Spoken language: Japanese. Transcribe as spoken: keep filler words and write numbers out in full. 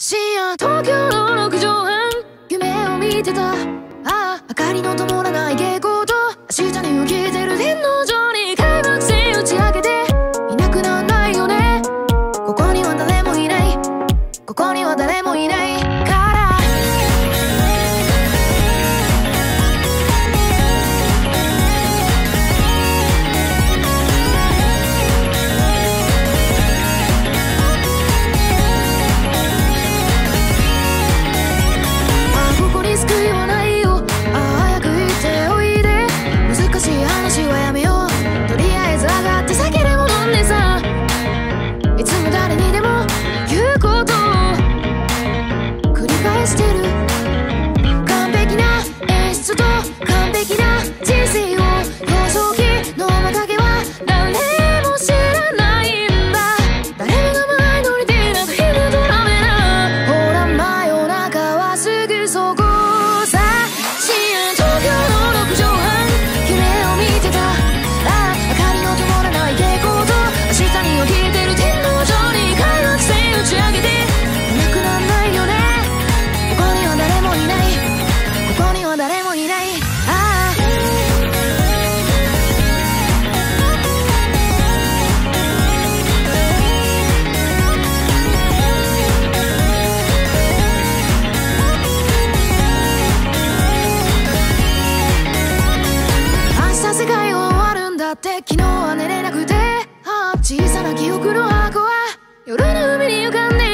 深夜東京のろくじょうはん、夢を見てた。ああ、明かりの灯らない蛍光灯、明日に起きてる天皇上に開幕戦打ち上げていなくなんないよね。ここには誰もいない、ここには誰もいないから救いはないよ。ああ、早く言っておいで。難しい話はやめよう。とりあえず上がって酒でも飲んでさ、いつも誰にでも言うことを繰り返してる。完璧な演出と完璧な人生を、幼少期の面影は誰も知らないんだ。誰もがマイノリティなんかひどとダメな。ほら真夜中はすぐそこ。誰もいない。ああ、明日世界は終わるんだって。昨日は寝れなくて、ああ、小さな記憶の箱は夜の海に浮かんで